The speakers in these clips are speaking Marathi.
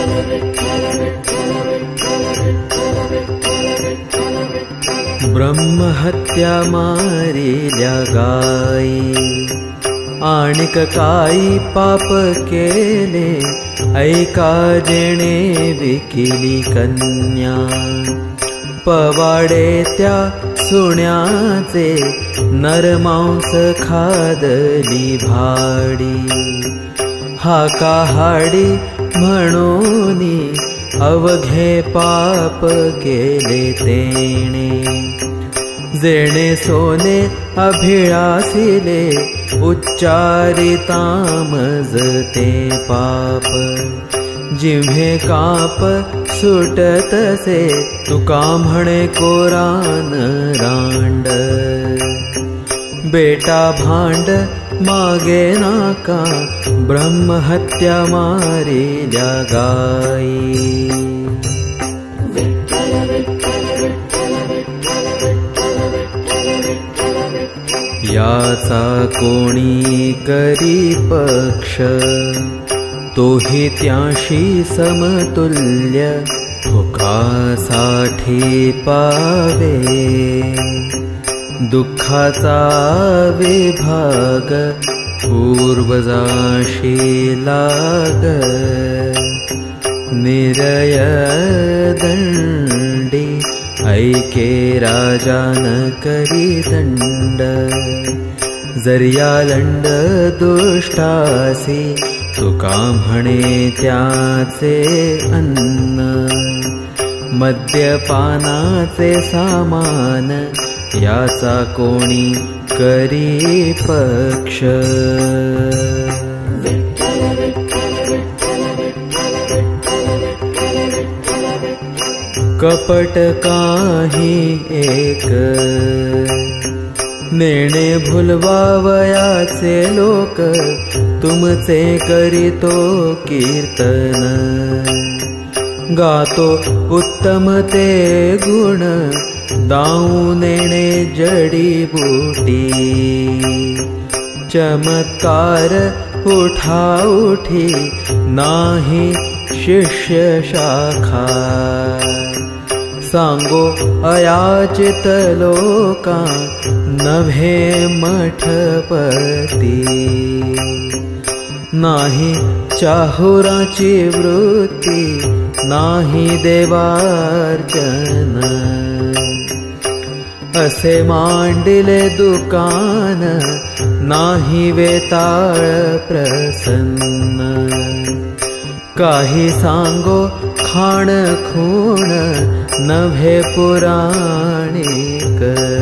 ब्रह्महत्या मारिल्या गाई, आणिक काही पाप केले, ऐका जेणे विकिली कन्या. पवाडे त्या सुण्याचे, नरमांस खादली भाडी. हाका हाडी म्हणूनी, अवघे पाप केले तेणे. जेणे सोने अभिळासिले, उच्चारिता मजते पाप. जिव्हे काप सुटतसे, तुका म्हणे कोरान रांड. बेटा भांड मागे नाका, ब्रह्महत्या मारिल्या गाई. याचा कोणी करी पक्ष, तोही त्याशी समतुल्य. भुकासाठी पावे, दुःखाचा विभाग, पूर्वजाशी लाग. निरय दंडी, ऐके राजान करी दंड. जरिया लंड दुष्टासी, तुका म्हणे त्याचे अन्न. मद्यपानाचे सामान, याचा कोणी करी पक्ष. कपट काही एक, नेणे भुलवावयाचे लोक. तुमचे करीतो कीर्तन, गातो उत्तम ते गुण. दाऊ नेणे जडीबुटी, चमत्कार उठा उठी. नाही शिष्य शाखा, सांगो अयाचित लोका. नभे मठपती, नाही चाहुराची वृत्ती. नाही देवार्चन, असे मांडिले दुकान. नाही वेताळ प्रसन्न, काही सांगो खाण खूण. नभे पुराणिक,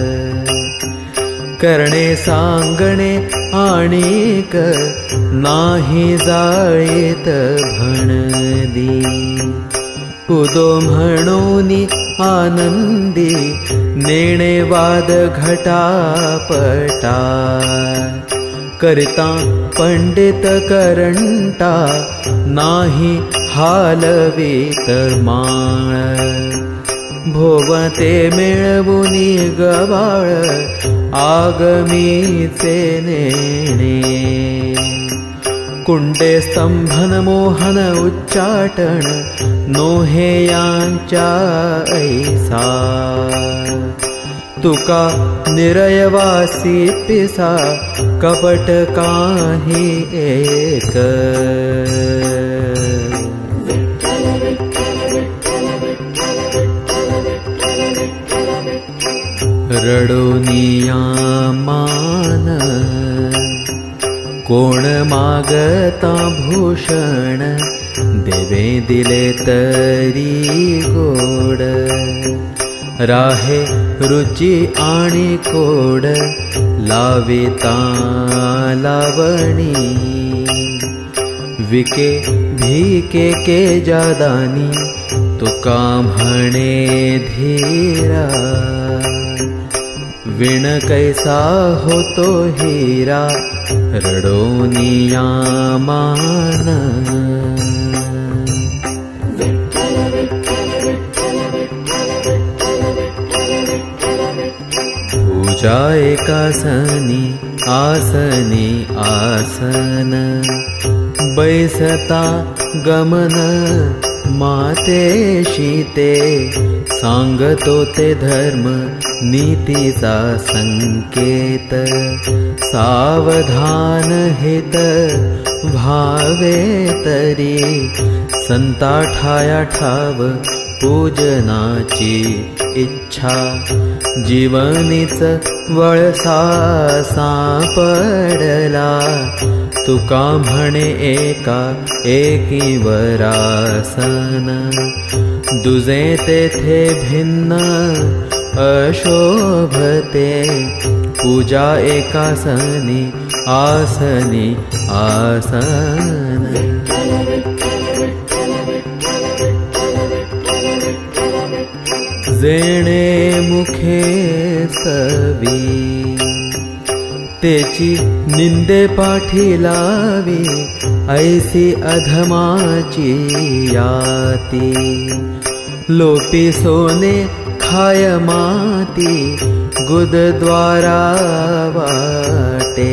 करणे सांगणे आणिक. नाही जाळीत भणदी, उदो म्हणूनी आनंदी. नेणे वाद घटापटा, करता पंडित करंटा. नाही हालवीत माळ, भोवते मिळवुनी गबाळ. आगमीचे नेणे, कुंडे स्तंभन मोहन उच्चाटन. नोहे यांच्या ऐसा, तुका निरयवासी पिसा. कपट काही एक, रडोनिया मान. कोण मागता भूषण, देवे दिले तरी गोड. राहे रुची आणि कोड, लाविता लावणी. विके भीके के जादानी, तुका म्हणे धीरा. विण कैसा होतो हीरा, रडोनिया मान. पूजा एकासनी, आसनी आसन. बैसता गमन मातेशी ते सांगतो ते धर्म नीतीचा संकेत सावधान हित भावे तरी संता ठाया ठाव पूजनाची इच्छा जीवनीच वळसा सापडला तुका म्हणे एका एकी वरासन दुजे तेथे भिन्न अशोभते पूजा एकासनी आसनी आसन जेणे मुखे सवी तेची निंदे पाठी लावी ऐसी अधमाची याती लोपी सोने खाय माती गुदद्वारा वाटे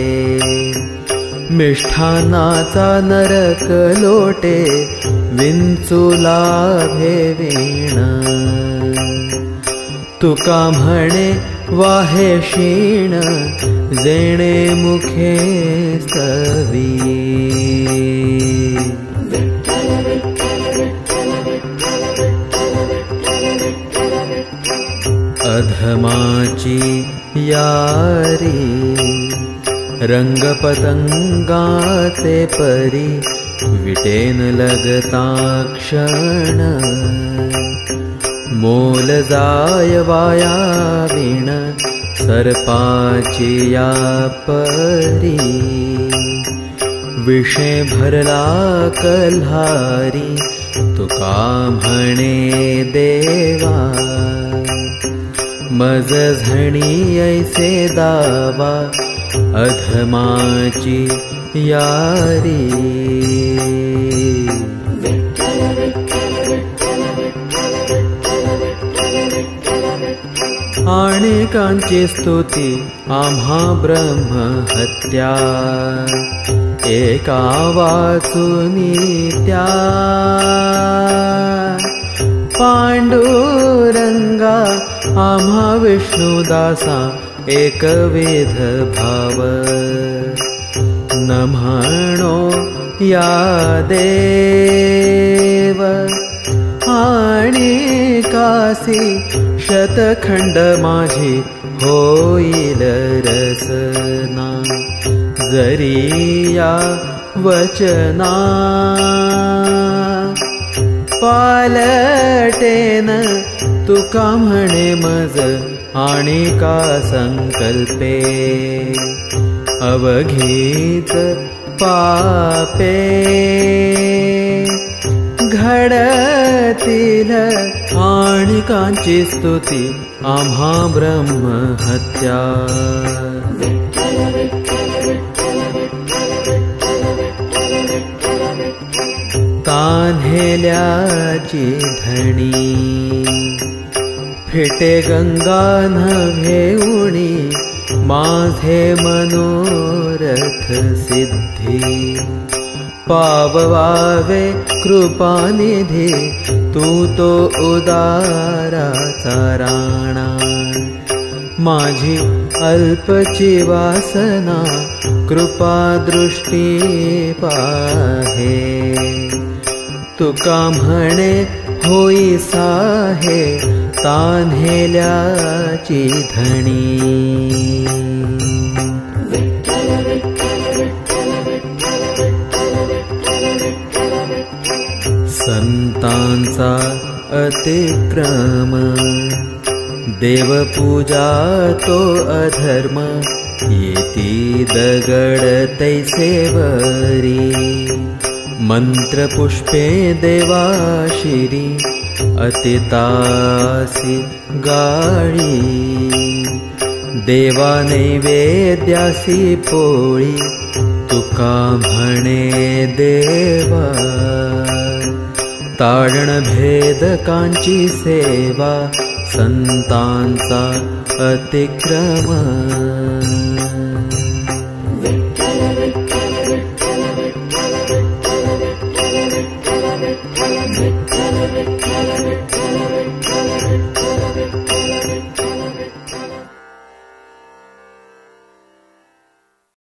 मिष्ठानाचा नरक लोटे विंचू लाभे वीण तुका म्हणे वाहे क्षीण जेणे मुखे स्तवी अधमाची यारी रंगपतंगाचे परी विटेन लगता क्षण मोल जाय वाया वीण सर्पाची या परी विषे भरला कल्हारी तुका म्हणे देवा मज झणी ऐसे दावा अधमाची यारी अनेकांची स्तुती आम्हा ब्रह्म हत्या एका वाचुनी त्या पांडुरंगा आम्हा विष्णुदासा एकवेध भाव न म्हणो या देव आणि कासी शतखंड माझी होईल रसना जरी या वचना पालटेन तुका म्हणे मज आणि का संकल्पे अवघीच पापे घडतील आणिकांची स्तुती आम्हा ब्रह्म हत्या तान्हेल्याची धणी फिटे गंगा नव्हे उणी माझे मनोरथ सिद्धी पाववावे कृपानिधी तू तो उदाराचा राणा माझी अल्पची वासना कृपा दृष्टी पाहे तुका म्हणे होई साहे तान्हेल्याची धणी संतांचा अतिक्रम देवपूजा तो अधर्म येती दगड तैसे वरी मंत्रपुष्पे देवाशिरी अतितासी गाळी देवा नैवेद्यासी पोळी तुका म्हणे देवा ताडण भेदकांची सेवा संतांचा अतिक्रम